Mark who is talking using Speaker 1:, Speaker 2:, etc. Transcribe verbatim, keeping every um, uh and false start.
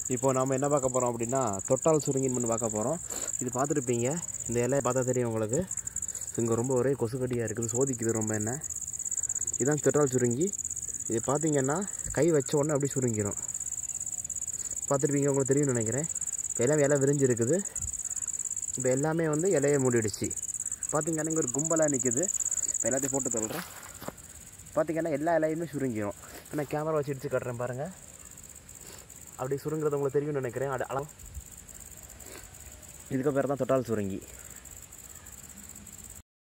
Speaker 1: இப்போ நாம் என்ன பார்க்க போகிறோம் அப்படின்னா தொட்டால் சுருங்கின்னு ஒன்று பார்க்க போகிறோம். இது பார்த்துருப்பீங்க, இந்த இலையை பார்த்தா தெரியும் உங்களுக்கு. இங்கே ரொம்ப ஒரே கொசுக்கடியாக இருக்குது, சோதிக்குது ரொம்ப. என்ன இதுதான் தொட்டால் சுருங்கி. இது பார்த்தீங்கன்னா கை வச்ச உடனே அப்படி சுருங்கிடும். பார்த்துருப்பீங்க, உங்களுக்கு தெரியும்னு நினைக்கிறேன். இப்போ எல்லாம் இலை விரிஞ்சு இருக்குது. இப்போ எல்லாமே வந்து இலையை மூடிடுச்சு. பார்த்திங்கன்னா இங்கே ஒரு கும்பலாக நிற்குது. இப்போ எல்லாத்தையும் போட்டு தள்ளுறேன். பார்த்திங்கன்னா எல்லா இலையுமே சுருங்கிடும். நான் கேமரா வச்சு இடிச்சு காட்டுறேன் பாருங்கள். அப்படி சுருங்கிறது உங்களுக்கு தெரியும்னு நினைக்கிறேன். அது அளவு இதுக்கு பேர் தான் தொட்டால் சுருங்கி.